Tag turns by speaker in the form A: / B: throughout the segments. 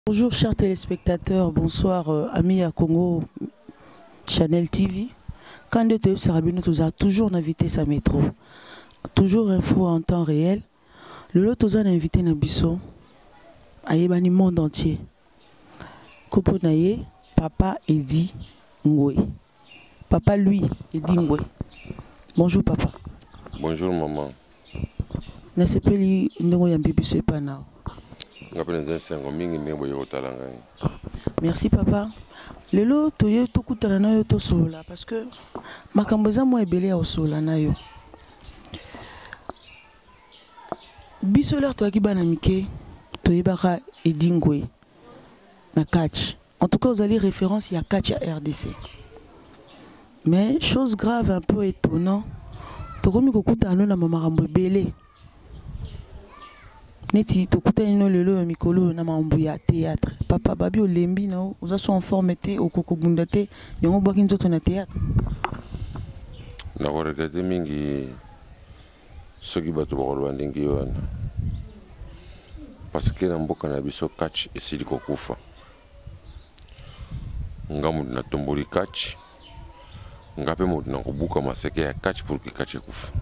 A: Bonjour chers téléspectateurs, bonsoir amis à Congo Channel TV. Quand de Théo Sarabino nous a toujours invité sa métro, toujours info en temps réel. Le lot nous a invité Nabiso, Ayebani monde entier. Kopo Naye, papa Edi Ngwe. Papa lui, Edi Ngwe. Bonjour papa.
B: Bonjour maman.
A: N'est-ce pas lui Ndongo Yambibiso Epanao? Merci papa. Lelo toye tokutana na yo tosola parce que makambo eza mo ebele ya osola na yo. Biso l'air toaki bana mike toyebaka Edi Ngwe na catch. En tout cas vous allez référence il y a catch à RDC. Mais chose grave un peu étonnant, tokomi kokutana na makambo ebele. Neti tokuta ino lelo mikolo na mambu ya théâtre. Papa babi olembi na oza so en forme te okoko bunda te yango bwaki nzoto na théâtre.
B: Na korekete mingi soki bato bakoloba ndenge wana. Parce que na mboka na biso catch esili kokufa. Nga mutu na tomboli catch. Nga pe mutu na kobuka maseke ya catch pour que catch ekufa.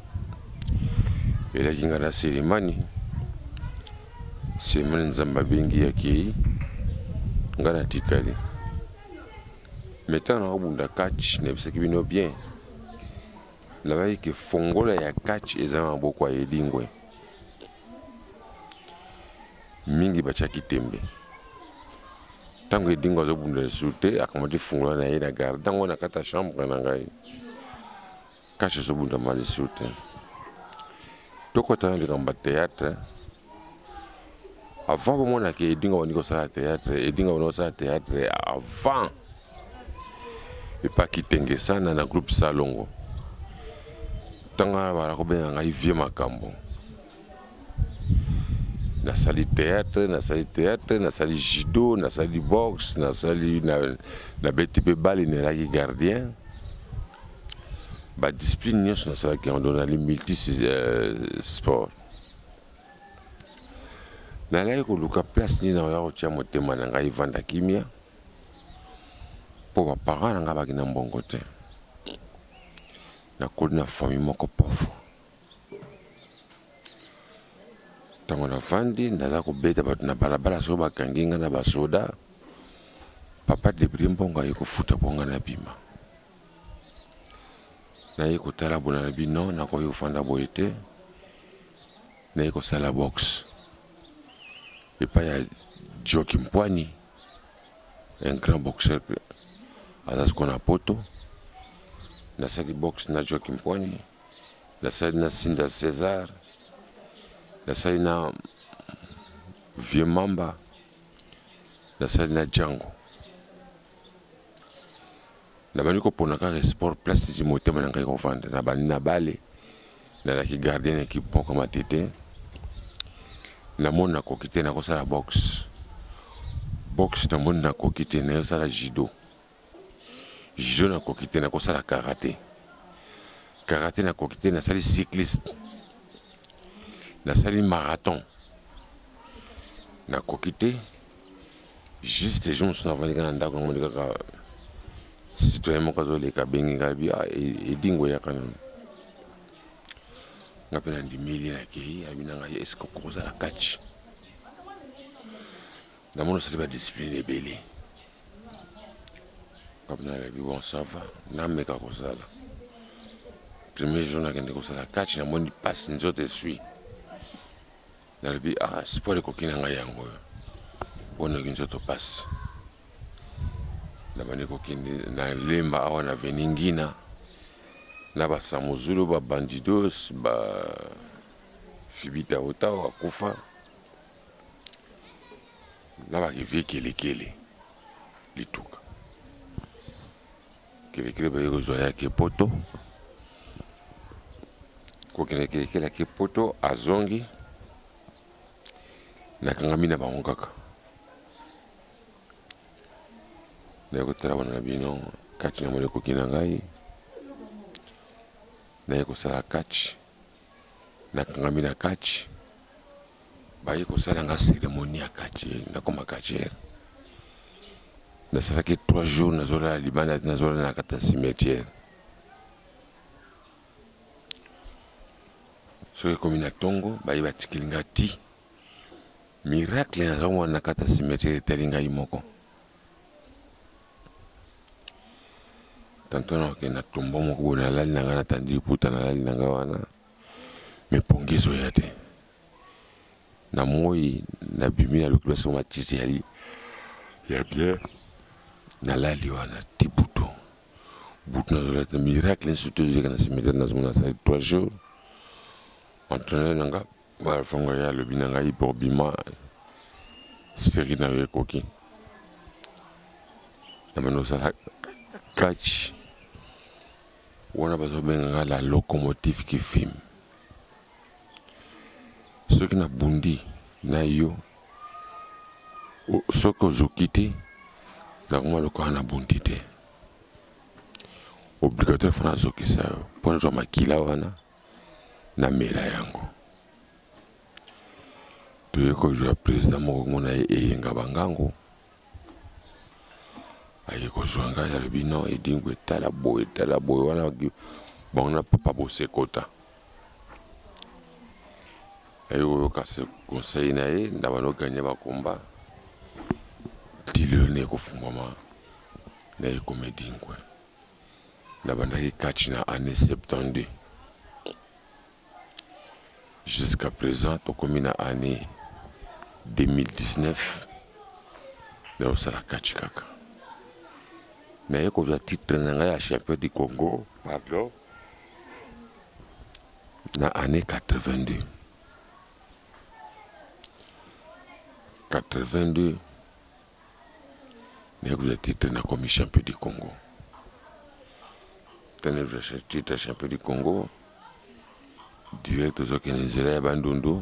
B: Elaki nga na selimani. C'est mon nzamba bengi yaki ngana tikali mettant na bunda catch ne bisa kibino bien la baye ke fongola ya catch ezama boko ya Edi Ngwe mingi bachaki tembe tango Edi Ngwe zo bunda sute akamati fongola na ye na garde tango na kata chambre na ngai catch zo bunda mali sute tokota le kamba théâtre. Avant mon a que Edi Ngwe on ça théâtre, Edi Ngwe on ça théâtre avant. Et pas quitter ça dans le groupe Salongo. Tanga bara ko ben ngai vie makambo. Na sali théâtre, na sali judo, na sali boxe, na sali na betipe balle ne la gardien. Ba discipline nyos na sala qui on donne les multi sport. Na lai ko luka place ni na ya ko tia motema na ngai vanda kimia po ba parents nga ba kina mbongo te na ko na famille moko pauvre tango na vandi na ko beta ba na balabala so ba kanginga na ba soda papa de brimbo nga yiko futa bonga na bima na yiko tala bona na bino na ko yo fanda boete na yiko sala box. Et pas il y a Joachim Poigny, un grand boxeur à ce qu'on a poto. Na sali boxe na Joachim Poigny, na sali na Sinda César, na sali na Vieux Mamba, na sali na Django. Na bani ko pona ka sport place du motema na ngai ko vanda na bani na bale na la ki gardien équipe pon comme tete. Na mona ko kite na ko sala boxe na mona ko kite na sala judo na ko kite na ko sala karate na ko kite na sali cycliste na sali marathon na ko kite juste je me suis avani kana ndako ngo ndika citoyen mo kazo le ka bengi ngabi Edi Ngwe ya kana ngapena ndimili na kei abina ngai esko koza la catch na mono c'est pas discipline ebele ngapena la bi bon ça va na meka koza la premier jour na kende koza la catch na moni passe nzote suis na bi sport ko kina ngai yango bona kinzoto passe na bani ko kindi na lemba awa na veningina na ba samuzulu ba bandidos ba fibita otawa kufa na ba kele lituka kele ba yego zoya ke poto ko kele ke poto azongi na kangamina ba ngaka na ko tara wana bino kati na mole ko kina ngai na yeko sala catch na kangamina catch baye kosala nga cérémonie ya quartier nakoma quartier nasalaki 3 jours nazolala libanda te nazolala na kati ya cimetière soki ekomi na ntongo baye batikeli nga ti miracle nazomona na kati ya cimetière etali ngai moko tanto nakokende na tombo moko boye nalali na ngai natandi liputa nalali na ngai wana me pongi ezoya te na moi nabimi naluki basi matiti ya bien nalali wana ti butu nazola te miracle surtout ezeka na cimetière nazomona asali 3 jours entraîneur na nga bafango ya alobi na ngai pour bima série na yo ekoki na banda osala catch wana bazobenga nga la locomotive qui filme soki nabundi na yo soki ozoki te nakoma lokola nabundi te obligatoire fona azokisa yo mpo nazwa makila wana namela yango toye kozwa président moko komona ye eyenga bangango aye kozwa ngai alobi non edingo etala boye wana bango na papa bosekota aye koyoka conseil na ye na banoganye bakomba ti lelo na ekofungwama na ye komedingwe na bandaki catch na année 72 jusqu'à présent tokomi na année 2019 na osala catch kaka naye kozwa titre na ngai ya champion du Congo pardon na année 82 naye kozwa titre na komi champion du Congo tene kozwa titre champion du Congo direct ozokende nzela ya bandundu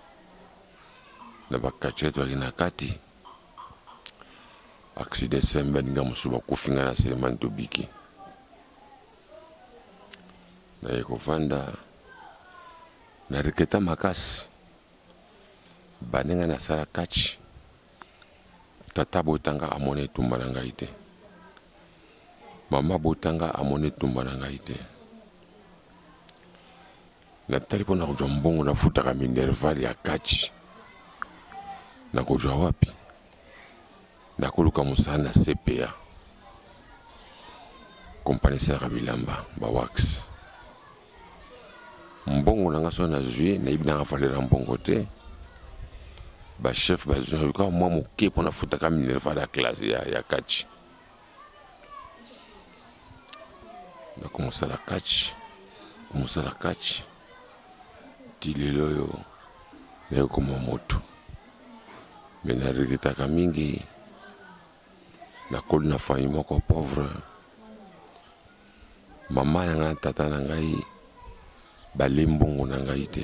B: na bakatche twaki na kati accident sembe baninga mosusu bakufinga na Selemani Tobiki naye kovanda na reketa makasi baninga nasala catch tata botanga amone etumba na ngai te mama botanga amone etumba na ngai te natali mpo na kozwa mbongo nafutaka minerval ya catch nakozwa wapi nakoluka mosala na CPA kompani esalaka bilamba bawax mbongo nanga so nazwi nayebi nanga valera mbongo te bachef bazwi naluka mwa moke mpo nafutaka minerval ya classe ya catch nakomosala catch ti lelo oyo nayokoma moto me naregretaka mingi nakoli na famille moko pauvre mama na ngai tata na ngai bale mbongo na ngai te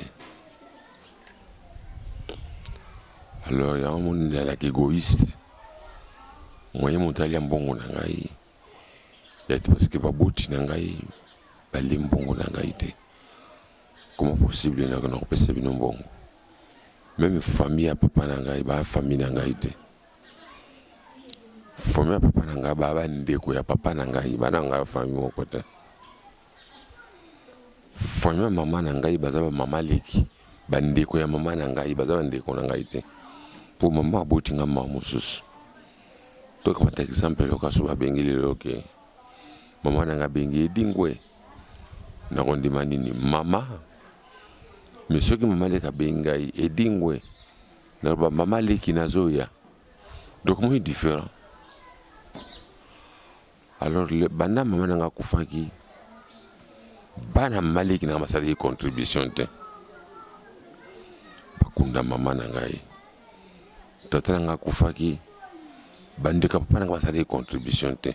B: alors yango moni nalaki égoïste moye moto alia mbongo na ngai yate parce que baboti na ngai bale mbongo na ngai te comment possible nakopesa bino mbongo même famille ya papa na ngai ba famille na ngai te famille ya papa na ngai ba bandeko ya papa na ngai bana ngai famille moko te famille ya mama na ngai baza ba mama leki bandeko ya mama na ngai baza bandeko na ngai te po mama aboti nga mama mosusu tokamata exemple lokaso babengi lelo ke mama na ngai bengi edingwe nakondima nini mama mais soki mama leki abengi ngai edingwe naloba mama leki nazoya donc moi différent alors banda mama na ngai akufaki bana mama leki na ngai basalaki contribution te bakunda mama na ngai tata na ngai akufaki bandeka papa na ngai basalaki contribution te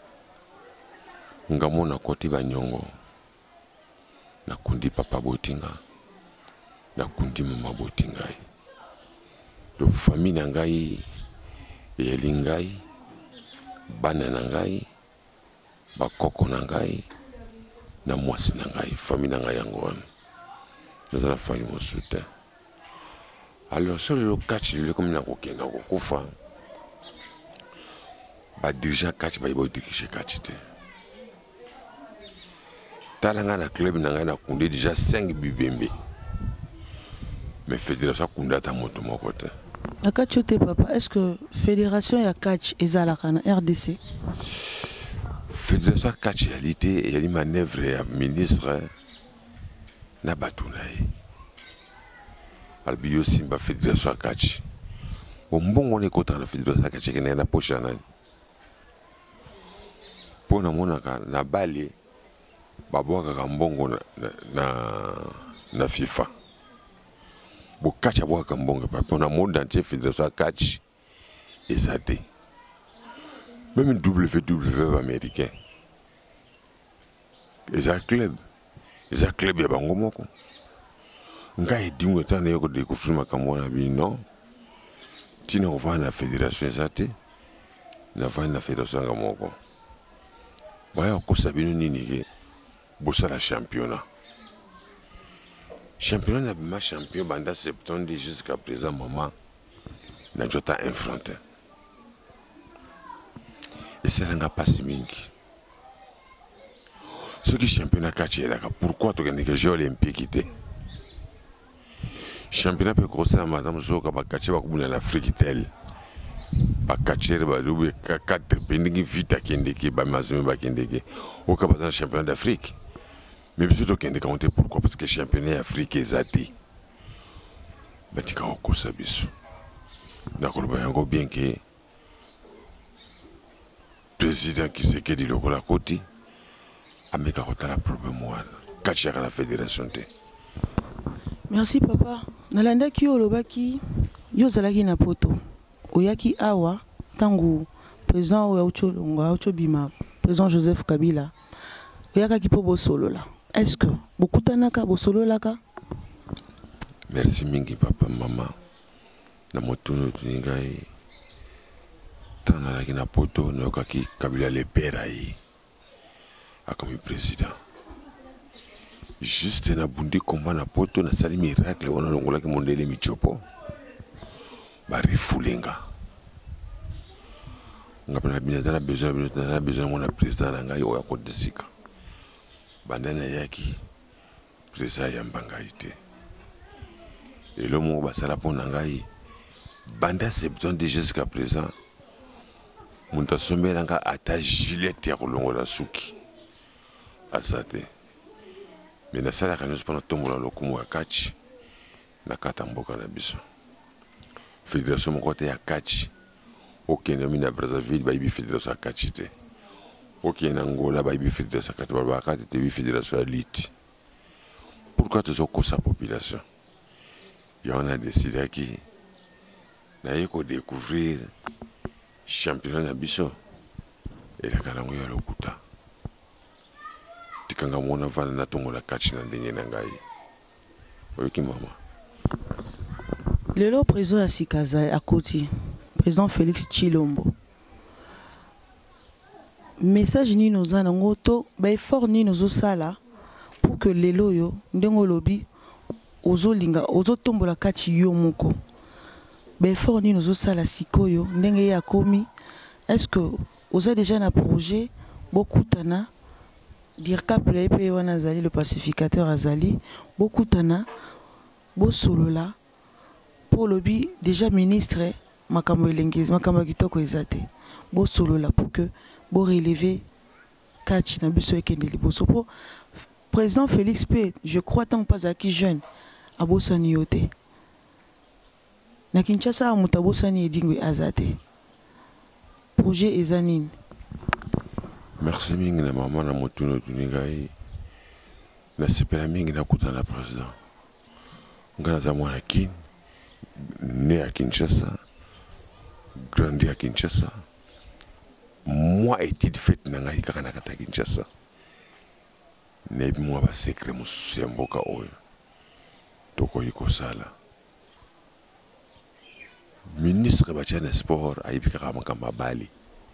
B: ngamo na koti banyongo nakundi papa botinga nakundi mama botinga le famille na ngai eyeli ngai bana na ngai bakoko na ngai na mwasi na ngai famille na ngai yango wana nazala famille mosusu te Alors sur le catch le comme na kokenga kokufa ba dirigeant catch ba ibo dirige catch te talanga na club na ngana kunde déjà 5 bibembe mais fédération kunda ta moto moko te
A: na catch te papa est-ce que fédération ya catch ezalaka na RDC
B: fédération catch réalité et les manœuvres ya ministre na batunaye albiyo simba fédération catch mbongo ne kota na fédération catch ke na poche na pona mona na bale babwaka mbongo na FIFA bo catch abwaka mbongo pa na monde entier fédération catch ezate même WWF américain eza club ya bango moko ngai dingo tane yoko découvrir makambo na bino tina ova na fédération ezate na va na fédération ngamoko baya kosa bino nini ke bosala championnat na bima champion banda septembre jusqu'à présent maman na jota infronté et c'est là passe mingi ce qui championnat catch là pourquoi tu gagnes que jeux olympiques était championnat peut grossir madame Zoka ba catch ba kubuna na Afrique tel ba catcher ba double 4 pending vite kendeki ba mazime ba kendeki au cas par championnat d'Afrique mais bien sûr kendeki compter pourquoi parce que championnat Afrique ezati batika ko sabiso d'accord ba yango bien que président qui se dit le la côté ameka kotala problème wana catch à la fédération te.
A: Merci papa nalanda ki olobaki yo zalaki na poto oyaki awa tangu président oya ucholonga uchobima président Joseph Kabila oyaka ki po bosolola est-ce que bokutanaka bosololaka?
B: Merci mingi papa maman na motuno tuningai tana la na poto nokaki Kabila le père yi comme président juste na bundi combat na poto na sali miracle on longola ki mondele michopo ba rifulenga ngapana bina tana besoin mon président na ngai oya ko desika bandana yaki président ya mbangaite et le mot basala pona ngai banda septembre jusqu'à présent munta sombela nga ata gilet ya kolongola suki asate mais na sala kana pas tombola lokumu ya catch na kata mboka na biso fédération mokote ya catch okende mina Brazzaville ba ibi fédération ya catch te okende Angola ba ibi fédération ya catch ba kati te bi fédération ya lit pourquoi tu so sa population ya on a décidé qui na yeko découvrir championnat na biso et la kalango ya lokuta tikanga mona vana na tongo la catch na ndenge na ngai oyoki mama
A: lelo président ya Sikaza akoti président Félix Tshilombo message ni nos ana ngoto ba effort ni nos sala pour que lelo yo ndengo lobi ozolinga ozotombola catch yo moko ba effort ni nos sala sikoyo ndenge ya komi est-ce que vous avez déjà un projet beaucoup tana dire cap le pays wana azali le pacificateur azali beaucoup tana bo solola pour lobby déjà ministre makambo elengezi makambo kitoko ezate bo solola pour que bo relever catch na biso ekende liboso pour président Félix P je crois tant pas à qui jeune abosani yote na Kinshasa mutabosani edingwe azate projet ezanine.
B: Merci mingi na maman na motuno tuningai na sepela mingi na kutana président ngana za mwana kin né à Kinshasa grandi à Kinshasa moi étude faite na ngai kaka na kata Kinshasa ne bi moi ba secret musemboka oyo toko yiko sala ministre bachana sport aibika kama kama bali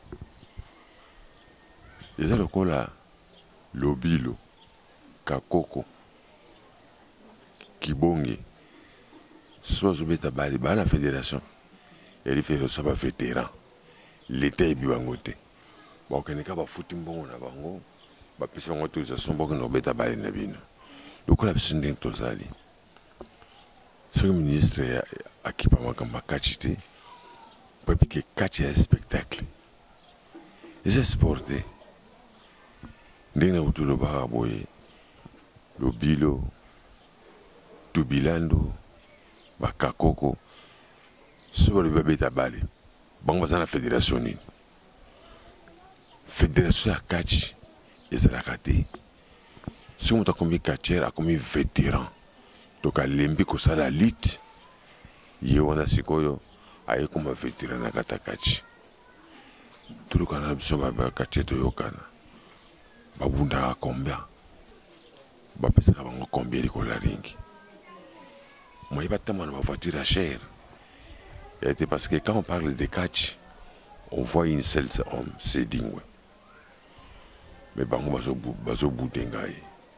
B: eza lokola lobilo kakoko kibonge soit je vais à la fédération elle fait ça va vétéran l'état est bien côté bon quand on va foutre bon na bango ba pesa ngo autorisation pour que no beta bali na bino donc la personne d'un tozali ce ministre a qui pas makamba kachité pour que catch un spectacle c'est sporté ndenge utulu ba boye lobilo tubilando bakakoko sur le bébé tabali bango baza na fédération nini fédération ya catch ezalaka te soki moto akomi catcher akomi vétéran donc alembi kosala lite ye wana sikoyo aye koma vétéran na kata catch tolukana na biso bakatcher toyokana babundaka combien bapesaka bango combien likolo ya ringi moyeba tellement ma voiture à cher. Et parce que quand on parle de catch, on voit une seule homme, c'est Dingwe. Mais bango bazo boudengai.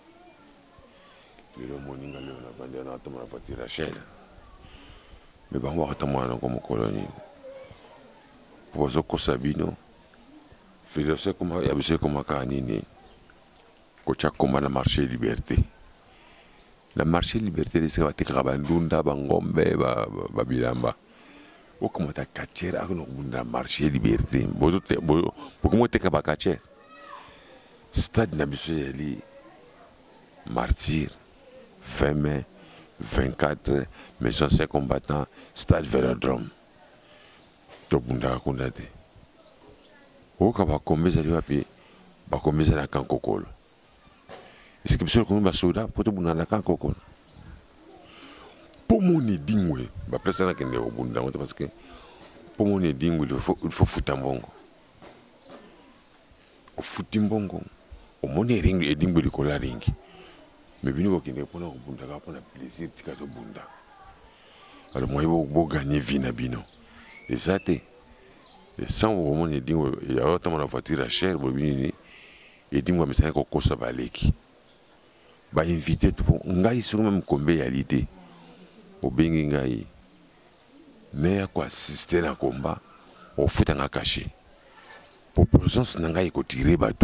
B: Le moninga le na bande na tellement la voiture à cher. Mais bango tellement na comme colonie. Pour bazo kosabino. Fédération comme ya bise comme kanini. Kocha comme na marché liberté. La marché liberté c'est va te kabandunda bangombe ba bilamba. O comment ta catcher a no bunda marché liberté. Bozote beaucoup te kaba catcher. Stade na biso yali martyr fin mai 24 maison 5 combattants stade Vélodrome. To bunda kondate. O kaba kombeza liwapi ba kombeza na kankokolo. Est-ce que monsieur comme basoda pour te bunda na kankokolo? Pour mon Dingwe, ba personne qui n'est au bunda parce que pour mon Dingwe il faut foutre mbongo. Au foutre mbongo. Au mon ring et Dingwe de la ring. Mais bino qui n'est pas au bunda pour le plaisir tika to bunda. Alors moi il faut gagner vie na bino. Et ça té et sans au mon Dingwe il y a autant la voiture à cher bobini et Dingwe mais ça ko kosa baleki. Ba inviter tout ngai sur même combien ya l'idée. Au bengi ngai mais quoi assister na combat au futa nga caché pour présence na ngai ko tirer bateau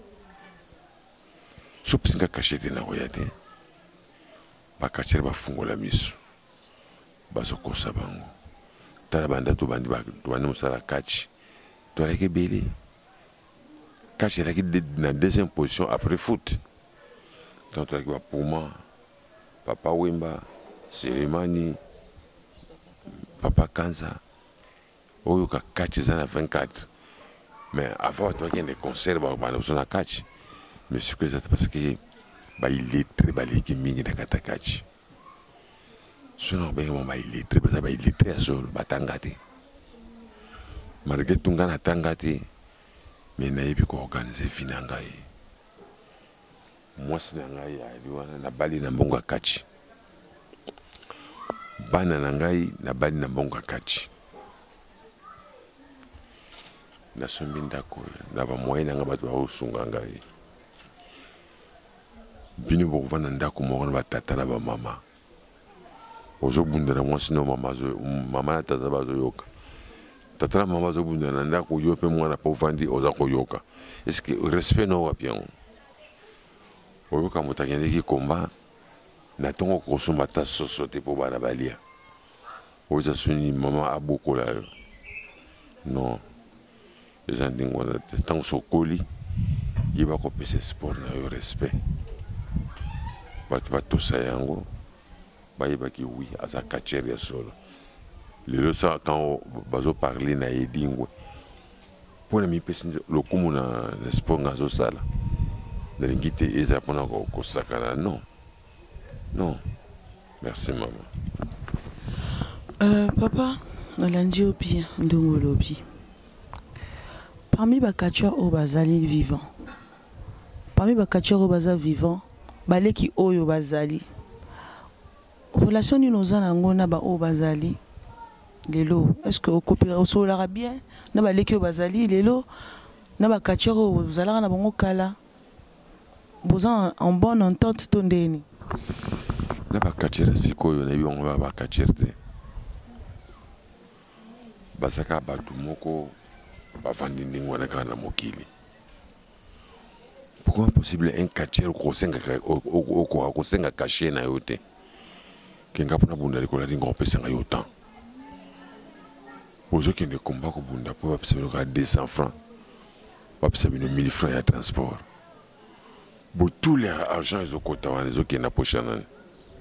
B: so pinga caché te na royate ba caché ba fungola miso ba so kosa bango tala banda to bandi ba to bandi musala catch to la ke belé catch la ki na deuxième position après foot quand to la ki ba Puma Papa Wemba Selemani, Papa Kanza, Oyo ka catch en 24. Mais avant, il y a des concerts, on a catch. Mais c'est parce que il est très balé qui mine dans kata catch. Sinon, il est très seul, batangate. Malgré tout, on a tangate, mais il n'y a pas organisé finangaï. Moi, c'est un bali na bonga catch. Bana nangai na bali na bonga catch. Na sombinda ko na ba moyen nga ba to sunga ngai. Bini bo vana ndako mo ba tata na ba mama. Ozo bundera mo sino mama na tata ba zo yoka. Tata na mama zo bundera ndako yo pe mwana po vandi oza ko yoka. Est-ce que respect no wa bien? Oyo ka mutagende ki combat na tongo kosomba ta sosote po bana balia oza suni mama abokola non les gens dingo tant sokoli yiba ko pese sport na yo respect bato sa yango bayiba ki oui asa catcher ya solo le ça quand bazo parler na edingwe pona mi pese lokumu na sport ngazo sala na lingite eza pona ko sakana non. Non. Merci, maman.
A: Papa, on l'a dit au pied, parmi les catcheurs au bazali vivant, parmi les catcheurs au bazali vivant, balé qui au bazali, relation ni nos ans na ba au bazali, lelo, est-ce que au coopérer au solara bien, na balé qui au bazali, lelo, na ba catcheurs au bazala na bango kala, besoin en bonne entente tondeni.
B: na bakatchera sikoyo na biyo ngaba bakatcherte basaka batu moko bavandi ndenge wana kaka na mokili. Pourquoi possible un catcher kosenga caché na yo te kenga mpona bunda likola linga opesanga yo temps ozokende komba kobunda mpo bapesa bino kaka 200 francs bapesa bino 1000 francs ya transport bo tous les argent ezokota wana ezokende na poche ya nani.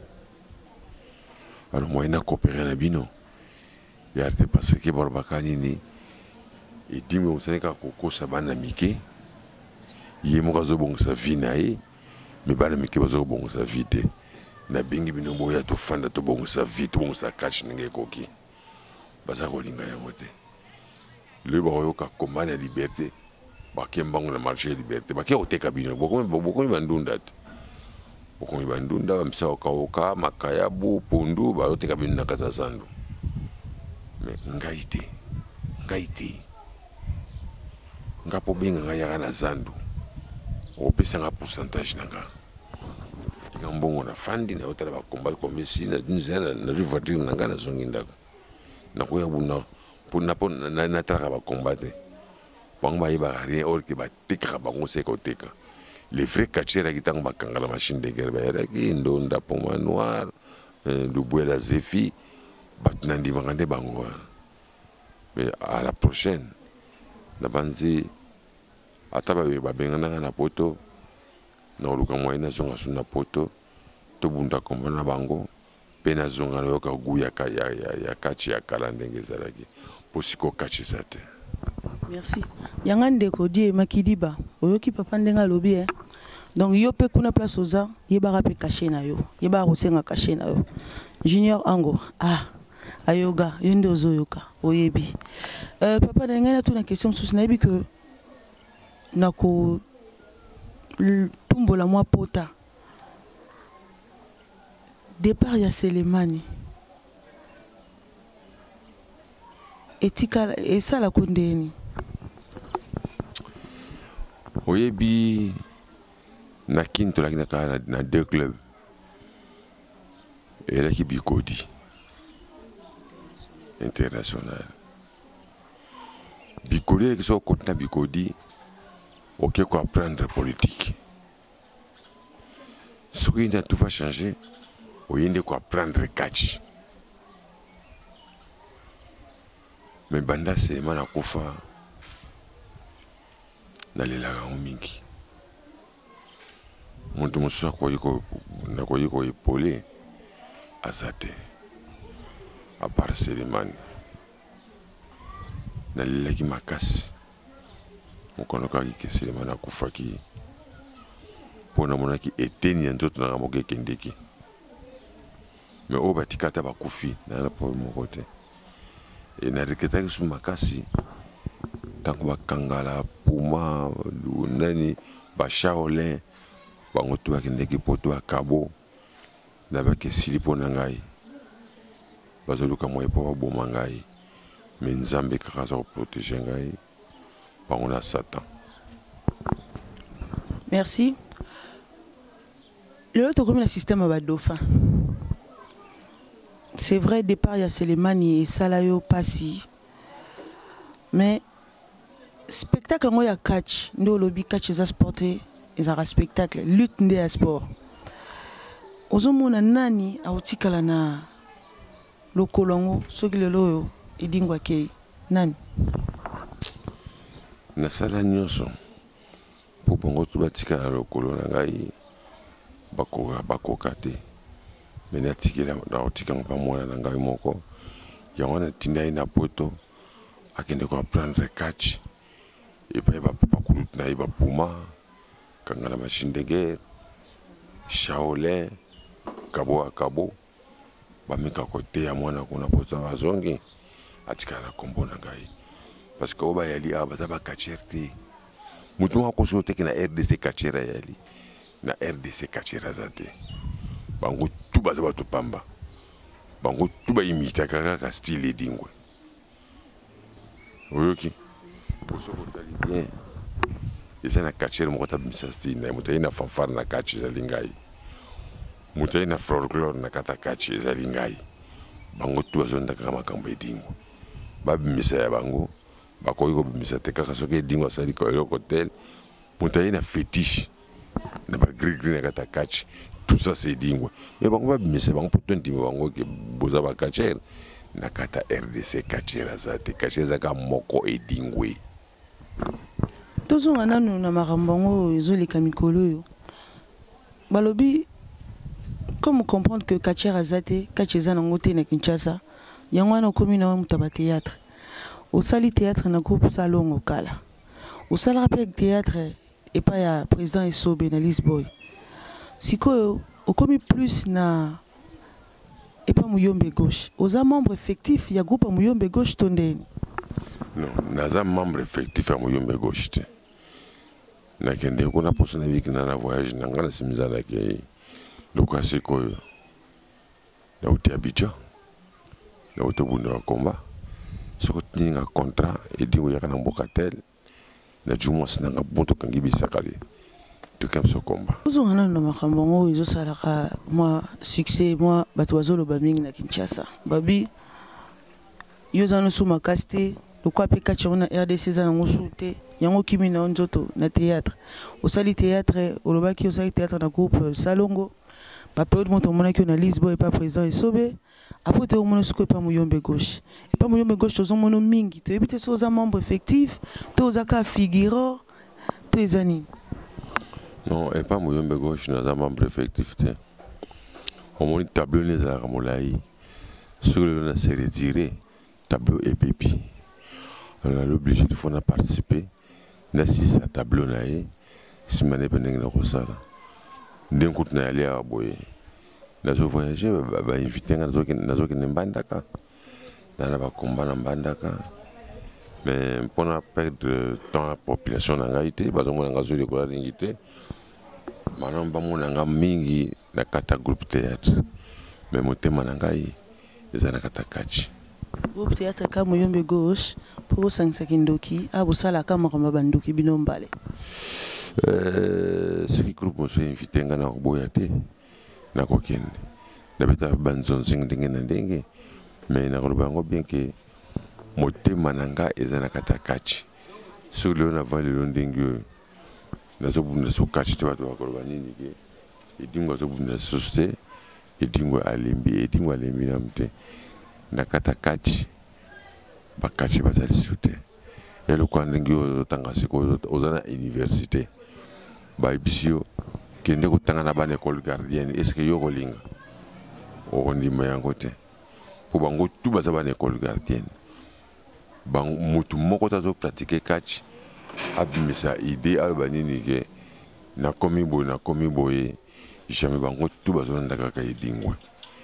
B: Alors moyen na coopérer na bino ya te parce que balobaka nini edimi osali kaka kokosa bana mike ye moko azobongisa vi na ye me bana mike bazobongisa vi te na bengi bino boya tofanda tobongisa vi tobongisa cash ndenge ekoki baza kolinga yango te le bakoyoka komba na liberté bake mbango na marché ya liberté bake koteka bino bokomi bandunda te bokomi bandunda bamisa okaoka makayabu pundu bayoteka bino na kata zandu me ngai te nga po benga nga yaka na zandu opesanga pourcentage na nga tika mbongo na fandi na otala bakomba komisi na dinzela na voiture na nga nazongi ndako nakoya buna mpona natalaka bakomba te bango bayebaka rien or ke batekaka bango se koteka les vrais catchers aki ntango bakanga la machine de guerre bayalaki ndonda poma noir lubwela zefi bato nandimaka nde bango wana mais à la prochaine na banzi ata babengananga na poto nakoluka moye nazonga so na poto tobunda komba na bango mpe nazonga nayoka gu ya kachi ya kala ndenge ezalaki mpo siko kachi eza te.
A: Merci. Yanga ndeko die makidiba oyoki papa ndenge alobi donc yo mpe kuna place oza yebaka mpe kashe na yo yebaka kosenga kashe na yo. Junior Ango ayoga yo nde ozoyoka oyebi papa ndenge na tuna question mosusu nayebi ke nako tumbola mwa pota départ ya Selemani etika esala kondeni
B: oyebi na kini tolaki na kaka na deux clubs elaki Bikodi international Bikodi elaki so okoti na Bikodi oke ko apprendre politique soki nde tout va changer oyende ko apprendre catch mais banda Selemani akufa nalelaka ngo mingi muntu mosusu nakoki koepole aza te à part Selemani nalelaki makasi mokono kaki ke Selemani akufaki mpo namonaki eteni ya nzoto nanga moko ekendeki me oyo batika ata bakufi nana problème moko te e nareketaki su makasi ntango bakangala Puma nani bashaolin bango to bakendeki poto bakabo na bakesili mpo na ngai bazoluka moye mpo baboma ngai me Nzambe kaka aza koprotege ngai bango na Satan.
A: Merci. Le autre comme le système à dauphin. C'est vrai départ il y a Selemani et Salayo Passi. Mais spectacle il y a catch, nous lobby catch les sporté, ils ont spectacle lutte des sport. Ozomona nani autikala na lokolongo soki lelo idingwa ke nani
B: na sala nyonso po bongo tu batika na lokolo na ngai bakoka te me natikela naotikanga pa mwana na ngai moko yango natinda ye na poto akende ko apprendre catch epai bakulutu na ye bapuma kanga na machine de guerre shaolin kabo akabo bameka koteya mwana kuna poto bazongi atikala na kombo na ngai parce que oba yali baza bakatcher te mutu moko so teke na RDC katchera yali na RDC katchera za te bango tu baza bato pamba bango tu baimita kaka style edingwe oyoki poso kotali bien eza na katcher moko tabimisa style na mutu na fanfare na katch za lingai mutai na folklore na katakachi ezali ngai bango tu bazondaka makambo edingo babimisa ya bango bakoki kobimisa te kaka soki edingo asali eloko tel mutai na fétiche na bagrigri na katakachi tout ça c'est edingo mais bango babimisa bango poto ndima bango ke boza bakachere na kata RDC kachere aza te kachere ezaka moko edingwe
A: tozonga nanu na makambo yango ezoleka mikolo oyo balobi comment comprendre que kachere aza te kachere eza nango te na Kinshasa yango wana okomi na moto ba théâtre osali théâtre na groupe salongo kala osalaka mpe théâtre epai ya président Esobe na Lisboy sikoyo okomi plus na epa Muyombe gauche oza membre effectif ya groupe Muyombe gauche to ndeni?
B: Non, naza membre effectif ya Muyombe gauche te nakende kuna poso na biki na voyage na ngana simiza na ke loka sikoyo na uti Abidjan na uti bunda wa komba soko tinga contrat edingo ya kana mboka tel na jumo sinanga bonto kangi bisakali to kam so komba
A: ozonga nanu na makambo ngo ezosalaka moi succès moi bato bazoloba mingi na Kinshasa babi yo za nosu makasi te lokwa mpe kati yango na RDC eza nango su te yango kimi na nzoto na théâtre osali théâtre olobaki osali théâtre na groupe Salongo bapériode moto omonaki yo na Lisboa epa président Esobe apres te omona siko epa Muyombe gauche epa Muyombe gauche tozomona mingi toyebi te so oza membre effectif to ozaka figurant to eza nini?
B: Non, epa Muyombe gauche naza membre effectif te omoni tableau nezalaka molai soki lelo na se retire tableau ebebi on a l'obligé de faire participer na sisa tableau na ye simane pe ndenge na kosala ndenge kutu na yali awa boye nazo voyager bainvite nga nazokende Mbandaka nana bakomba na Mbandaka mais mpona perdre temps ya population na ngai te bazomona nga zoli ekola ndenge te mana bamona nga mingi na kata groupe théâtre mais motema na ngai eza na kata kachi
A: groupe théâtre ka Muyombe gauche pour bosangisaki ndoki abosalaka makambo ya bandoki bino mbale
B: soki groupe mosusu invité nga na koboya te nakokende nabeta banzonzi ndenge na ndenge mais nakoloba yango bien ke motema na nga eza na kata kachi soki lelo na vant lelo ndenge oyo nazobunda so kachi te bato bakoloba nini ke edingo azobunda susu te edingo alembi namu te na kata kachi bakachi bazali su te elokwa ndenge oyo ozotanga sikoyo oza na université bayebisi yo kende kotanga na bana école gardienne est ce que yo kolinga okondima yango te po bango tu baza bana école gardienne mutu moko tazopratique kachi abimisa idée aloba nini ke nakomi boye jamais bango tu bazolanda kaka edingwe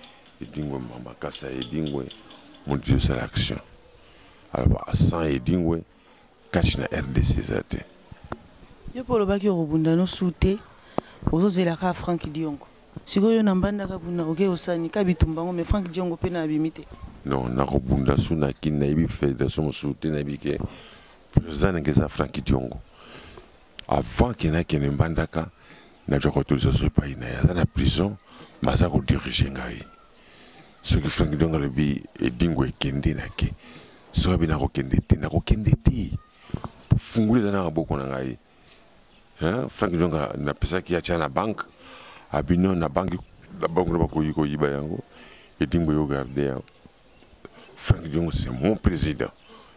B: makasa edingwe mutu yosala action alors à 100 edingwe kachi na RDC eza te
A: yo mpo olobaki okobunda nosu te ozozelaka Frank Diongo sikoyo na Mbandaka kuna oke osani ka bitumba ngo mais Frank Diongo mpe na abimi te?
B: Non, nakobunda su na kini nayebi fédération mosusu te nayebi ke président nenge eza Frank Diongo avant ke nakende Mbandaka nazwa autorisation epai na ye aza na prison mais aza kodirige ngai soki Frank Diongo alobi edingo ekende nake soki abi nakokende te fungula eza na maboko na ngai Frank Diongo napesaki ya tia na banque abino na banque na bakoki koyiba yango edingo yo garde yango. Frank Diongo c'est mon président.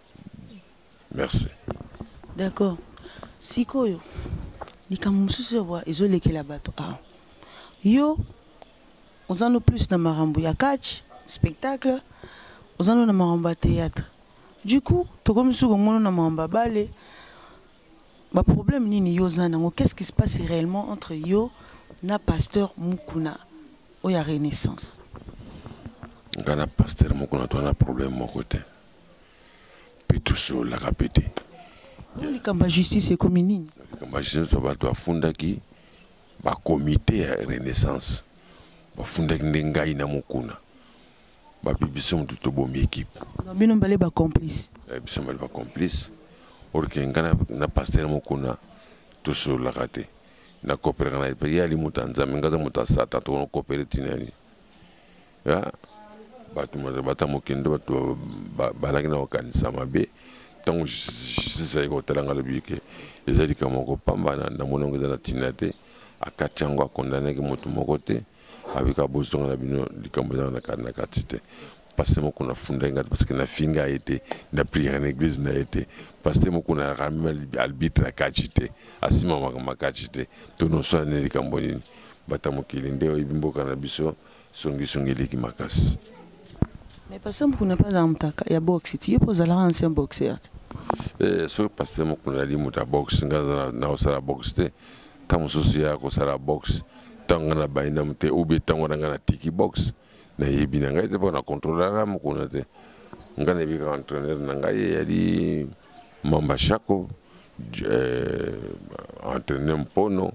B: Merci.
A: D'accord. Sikoyo likambo mosusu ya ezolekela bato yo ozano plus na makambo ya catch spectacle ozano na makambo ya théâtre du coup tokomi suko ngono na makambo bale ba problème nini yo zana ngo qu'est-ce qui se passe réellement entre yo na pasteur Mukuna oya Renaissance?
B: Ngana pasteur Mukuna to na problème moko te petuso la kapete
A: likamba justice ekomi nini?
B: Likamba justice to bato afundaki ba comité ya Renaissance bafundaki ndengai na Mukuna bapibisa mutu to bomi équipe
A: bino mbale ba complice
B: biso mbale ba complice orke ngana na pasteur Mukuna to so la kate na coopérer na pe yali mutanza ngaza mutasata to no coopérer tinani ya batu mabata mokendo batu balaki na okanisa mabe tango sisa ko talanga lebike ezali kamoko pambana na monongo za tinate akachango akondana ke motu mokote abika bosonga na bino likambo na kana katite parce que moko na funda ngati parce que na finga été na prière en église na été parce que moko na ramel arbitre kachite asima makachite to no so na likambo ni batamokili ndeo ibimboka na biso songi leki makasi.
A: Mais parce que moko na pas dans ya boxe tu pose la ancien boxeur
B: so parce que moko na li muta boxe ngaza na osala boxe te tamu sosia ko sala boxe tango na baina mte ubi tango na tiki box na yebi na ngai te pona contrôler mo kuna te ngane bi ka entraîneur na ngai yali Mamba Shako entraîneur Mpono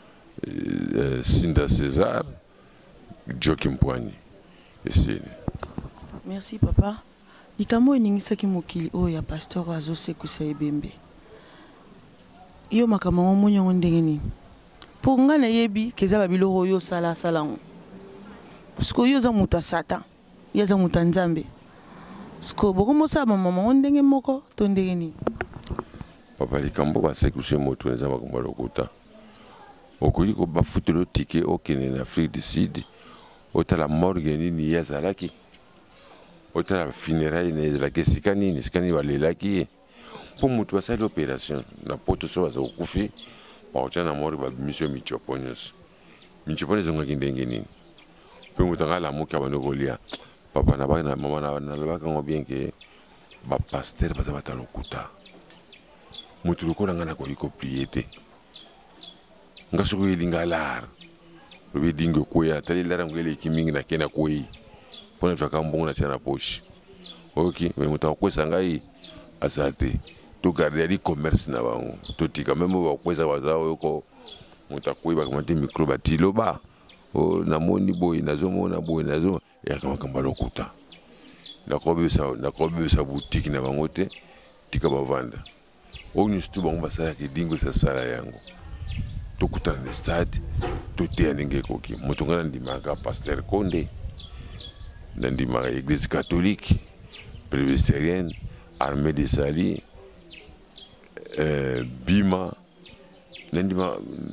B: Sinda César Joaquim Poigny ici.
A: Merci papa. Likamo eningisa ki mokili o ya pasteur Azo Sekusa Ebembe iyo makamamo munyongo ndengeni pour nga na yebi keza babilo yo sala salango sko yo za muta sata ya za muta nzambe sko boko mosa mama ndenge moko to ndengeni
B: papa likambo ba Sekusa moto nza makambo lokuta okoyi ko bafutelo tike okene na Afrique du Sud otala morgue ni ya zalaki otala funérailles ne zalaki sikani walelaki pour mutu basali l'opération na poto so baza okufi baotia na mori ba mission michoponyos ngaki ndenge nini pe mutu ngala moki abano kolia papa na bana mama na lobaka ngo bien que ba pasteur baza batalokuta mutu lokola ngana ko iko priete ngasoko ilingalar lobi dingo koya tali lara ngele kimingi na kena koi pona twaka mbongo na tena poche oki me mutu akwesa ngai asate to garder les commerce na bango to tika même ba kweza bazao ko mutakuiba kama ti micro batilo ba o na moni boy nazo mona boy nazo ya kama kamba lokuta na kobe sa boutique na bango te tika bavanda o ni stu bango basala ke dingo sa sala yango to kutana na stade to te aninge koki mutungana ndimaka pasteur Konde na ndimaka église catholique presbytérienne armée des Salis Bima nandima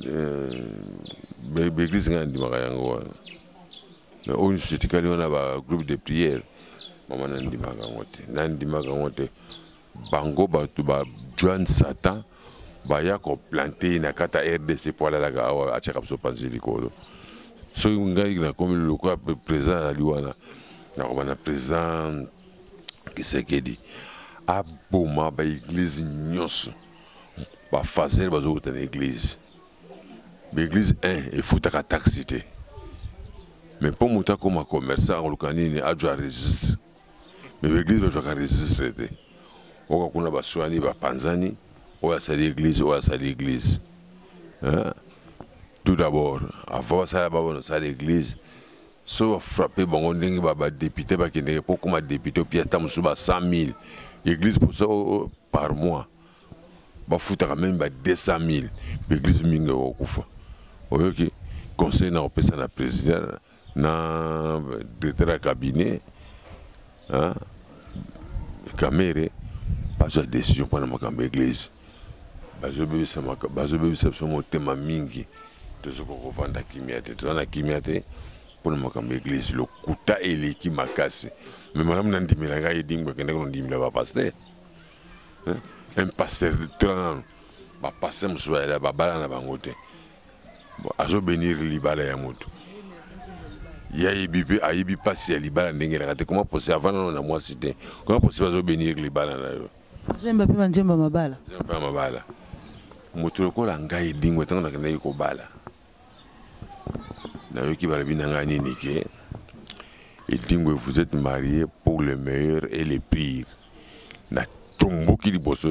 B: l'église ngandima yango na on setikali on a ba groupe de prière mama nandima ngote bango ba John Satan ba ya ko planter na kata RDC pour la ga a chaka so panzili ko so ngai na comme le quoi président aliwana na ko na président Kisekedi aboma ba église nyonso ba fazer bazo na l'église l'église et futaka taxité mais pour muta comme commerçant au kanini adjo registre mais l'église doit registre te oka kuna baswani ba panzani oya sa l'église hein tout d'abord avant ça ba bon sa l'église so frapper bango ndenge ba député ba kende pour comme député puis tamusu ba 100 000 église pour ça par mois ba futa quand même ba 200 000 l'église minga okufa oyoki conseil na opesa na président na directeur cabinet hein camere pas de décision pour na makambo église bazo bebisa so motema mingi tozoko kovanda kimiate tona kimiate pour na makambo église lokuta eleki makasi mais madame nandimela ngai dingwe kende ko ndimela ba pasteur un pasteur de tran ba pasteur msuela ba bala na bango te bon azo bénir libala ya moto ya yibi ayibi pasi ya libala ndenge la comment possible avant na moi cité comment possible azo bénir libala na yo
A: zemba pe banzemba mabala
B: zemba mabala moto lokola ngai dingwe tanga na ko bala na yo ki bala binanga nini ke et dingwe vous êtes mariés pour le meilleur et le pire na tombo qui liboso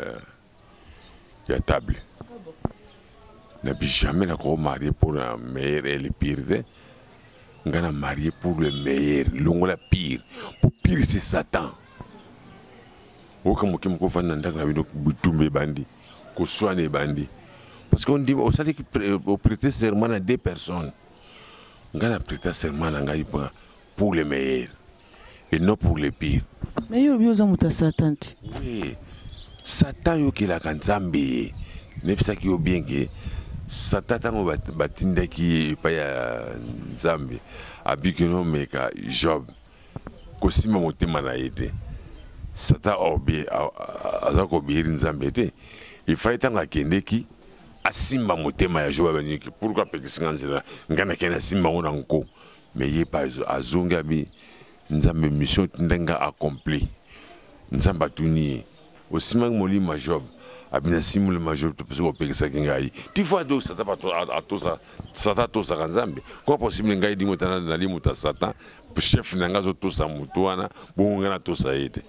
B: ya table n'a jamais la marié pour le meilleur et le pire ngana marié pour le meilleur longo la pire pour pire c'est Satan oka mokim ko fana ndaka na bino butumbe bandi ko swane bandi Parce qu'on dit, on sait qu'on prête serment à 2 personnes. On a prêté serment pour les meilleurs et non pour les pires.
A: Mais il y a Satan.
B: Oui. Satan yo ki la kanzambe. Ne pisa ki yo bien que Satan tango batinda ki pa ya nzambe. Abikino meka Job. Kosima motema na yete. Satan obi azako bihiri nzambe te. Il fallait tanga kende ki asimba motema ya Job baniki. Pourquoi pekisinga nzela ngana kena simba ona nko. Mais ye pa azonga bi nzambe mission tindenga accompli. Nzamba tuni aussi mang moli ma Job abina simule ma Job to peso pekisa kingai tu fois do sata pa sata to sa nzambe ko possible ngai di motana na limuta sata chef nanga zo to sa mutuana bonga na to sa ete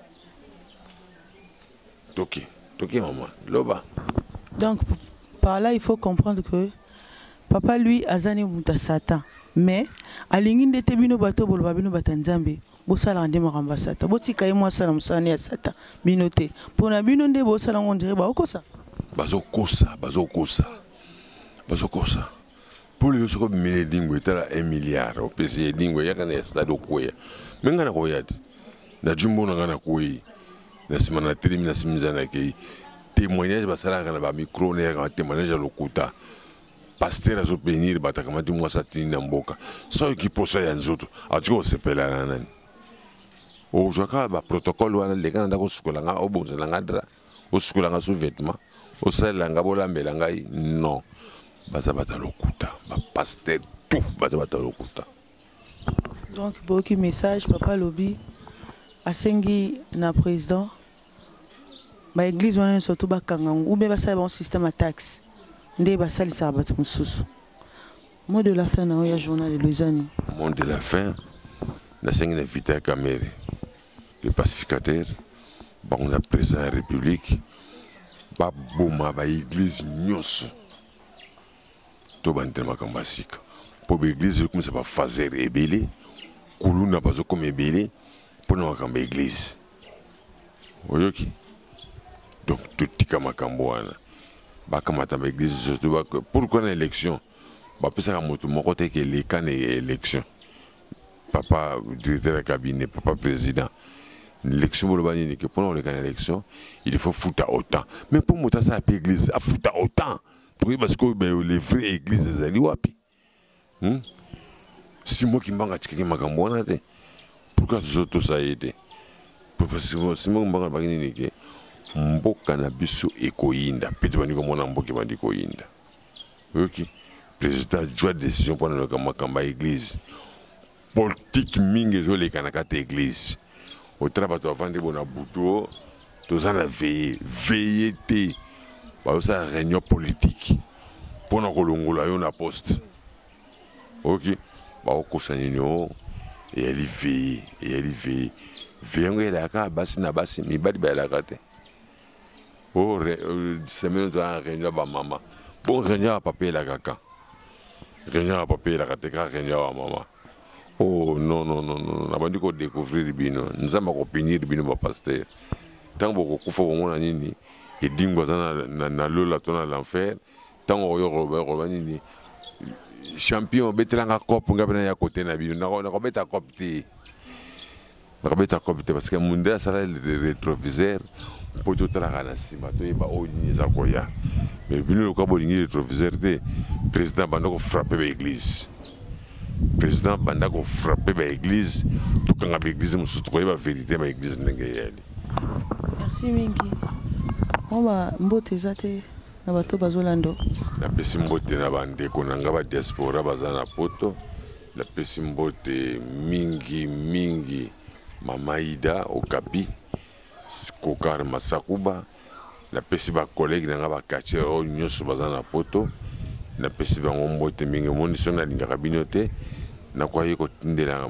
B: toki maman loba.
A: Donc par là il faut comprendre que papa lui azani muta Satan mais alingi ndete bino bato bolo bino batanzambe bosala ndema kamba Satan botika ye mwasa na musane ya Satan bino te pona bino nde bosala ngondire ba okosa
B: bazokosa pour le soko mille dingwe tala 1 milliard au PC dingwe yakana ya stade okoya menga na koyati na jumbo na ngana koyi na simana telemi na simizana ke témoignage basala kana ba micro ne ya témoignage lokuta pasteur azo penir batakamati mwasa tini na mboka so ki posa ya nzoto atiko sepela na nani o joka ba protocole wana le kana ndako sukola nga obonzela nga dra o sukola nga sous vêtement o sala nga bolambela ngai non baza batalokuta ba pasteur tout baza batalokuta.
A: Donc beaucoup message papa lobi asengi na président ba église wana surtout ba kangangu ou bien ba sa bon système à taxe ndé ba salisa bato mususu. Mot de la fin na ya journal de Louisani.
B: Mot de la fin na sengi na Vital Kamerhe le pacificateur, on a président de la République, ba boma ba église nyos. To bandema kambasika. Pour l'église comme ça va fazer rebelle, kuluna bazo comme rebelle, pour na kamba église. Oyoki. Donc tout tika makambo wana. Ba kamata ba église surtout pourquoi une élection? Ba pesa ka moto moko te ke les kan élection. Papa directeur de cabinet, papa président. L'élection, pour l'élection, il faut foutre autant. Mais pour moi, ça a l'église, à foutre autant. Parce que les vraies églises, elles sont là. Si moi qui m'en ai ma cambouane, pourquoi tout ça a été? Parce que si moi qui m'en ai dit que mboka na biso ekoyinda, peut-être que mon mboka m'a dit koyinda. Ok. Président doit décision pour le kamba église. Politique mingi zo les kanakate église. Au travail de vendre bon abouto, tous en a veillé té. Bah ça réunion politique. Pour nous colongola yon a poste. Ok. Bah au cosanino et elle veille veille la ka basi na basi mi badi ba la kate. Oh semaine de réunion ba maman. Bon réunion à papier la kaka. Réunion à papier la kate ka réunion à maman. Oh non, on a dit qu'on découvrir le bino. Nous avons opinion le bino pasteur. Tant que kufa on a nini et dingo na lola tona l'enfer. Tant on yo Robert nini champion betelanga cop ngabena ya côté na bino. Na ko beta cop te. Na beta cop te parce que monde ça le rétroviseur pour tout la kana sima to ba o ni za koya. Mais bino le ko bolingi rétroviseur te président bandoko frapper l'église. Président banda ko frapper ba église to kanga ba église musu to ba vérité ba église ndenge.
A: Merci mingi. On va mbote zate na bato bazolando.
B: La pesi mbote na bande ko nanga ba diaspora bazana poto. La pesi mbote mingi Mama Ida Okapi Kokar Masakuba. La pesi ba collègue nanga ba quartier o nyoso bazana poto. Na pesi ba mbote mingi monition na linga kabinote. Na kwa yiko tindela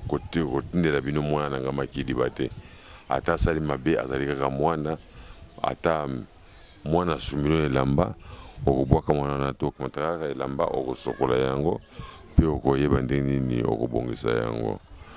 B: bino mwana nga makidi bate ata sali mabe azali kaka mwana ata mwana sumilo elamba okubwaka mwana na to mataka elamba okosokola yango pe okoyeba ndenge nini okobongisa yango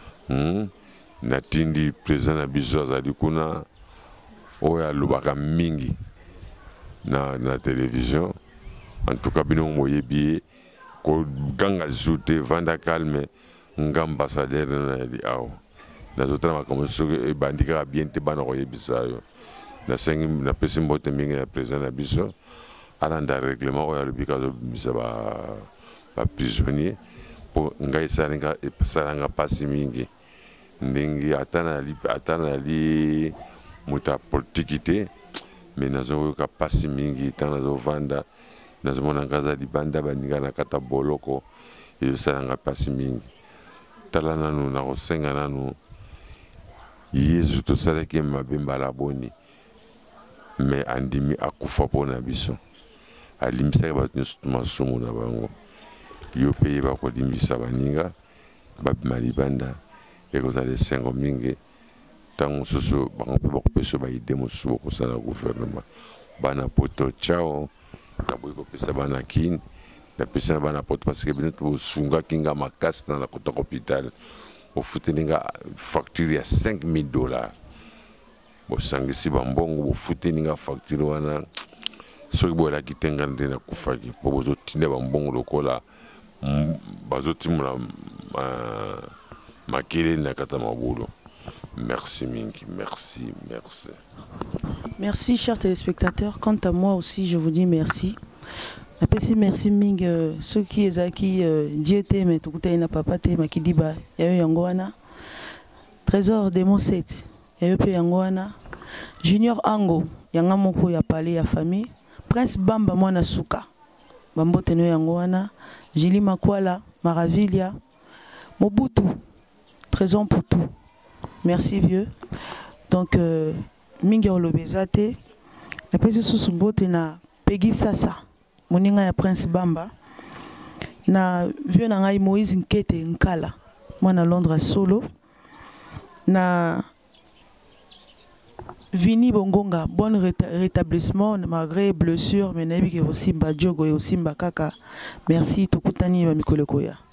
B: na tindi président na biso azali kuna oyo alobaka mingi na télévision En tout cas, bino moye billet. Ko ganga zoute vanda calme nga ambassadeur na di aw. Na zota ma comme so bandika bien te bana ko yebisayo. Na sengi na pesi mbote mingi na président na biso. Ala nda règlement o ya bika zo bisa ba prisonnier pour nga saranga pasi mingi. Ndingi atana li muta politikite mais nazo ka pasi mingi tana zo vanda nazo mona ngaza di banda baninga na kata boloko iyo saranga pasi mingi tala nanu na kosenga nanu Yesu to salaki mabemba la boni mais andimi akufa pona biso alimbisa ba nyosuma sumu na bango yo peye ba ko limbisa baninga ba malibanda ekozala sengo mingi tango susu bango pe bakopesa baide mosusu bakosala gouvernement bana poto chao na boyi kopesa bana kini na pesa bana poto parce que bino tosunga kinga makasi na kota hôpital ofuteninga facture ya $5,000 bosangisi bambongo bofuteninga facture wana soki boyelaki tenga nde na kufaki po bozotinda bambongo lokola bazotimula makele na kata mabulo. Merci Mingi, merci.
A: Merci chers téléspectateurs. Quant à moi aussi, je vous dis merci. Merci Ming, ceux qui diété mais tout na papa te makidiba yayo yangoana. Trésor Démon 7 yayo pe yangoana. Junior Ango yanga moko ya palais ya famille. Prince Bamba mwana suka. Bambote no yangoana. Jili Makwala, Maravilia, Mobutu. Trésor pour tout. Merci vieux. Donc Mingi Olobezate. La pesi susumbote na Peggy Sasa. Moninga ya Prince Bamba. Na vieux na ngai Moïse Nkete Nkala. Moi na Londres solo. Na Vini Bongonga, bon rétablissement malgré blessure, mais naïbi ke aussi Mbadjogo et aussi Mbakaka. Merci Tokutani Bamikolekoya.